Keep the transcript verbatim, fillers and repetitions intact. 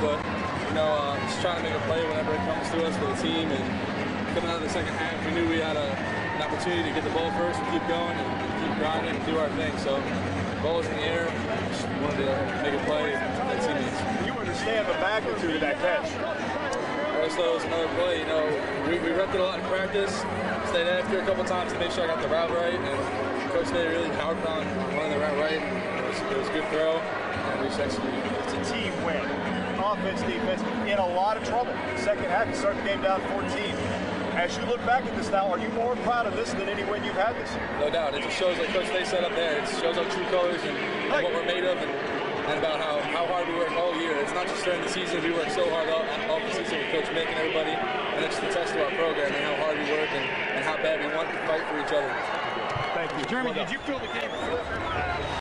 but you know, uh, just trying to make a play whenever it comes to us for the team. And coming out of the second half, we knew we had a, an opportunity to get the ball first and keep going and, and keep grinding and do our thing. So, ball was in the air, just wanted to make a play and teammates. You understand the magnitude of that catch. I just thought it was another play. You know, we, we repped it a lot in practice, stayed after a couple times to make sure I got the route right, and Coach Day really harped on running the route right. It was, it was a good throw, and we just executed. It's a team win. Offense, defense, in a lot of trouble. Second half, you start the game down fourteen. As you look back at this now, are you more proud of this than any win you've had this year? No doubt. It just shows, like Coach Day said up there, it shows our true colors and, and what we're made of, and, and about how, how hard we work all year. It's not just during the season. We work so hard all, all the season with Coach Mick and everybody, and it's the test of our program and how hard we work and, and how bad we want to fight for each other. Thank you. Jeremy, did you feel the game?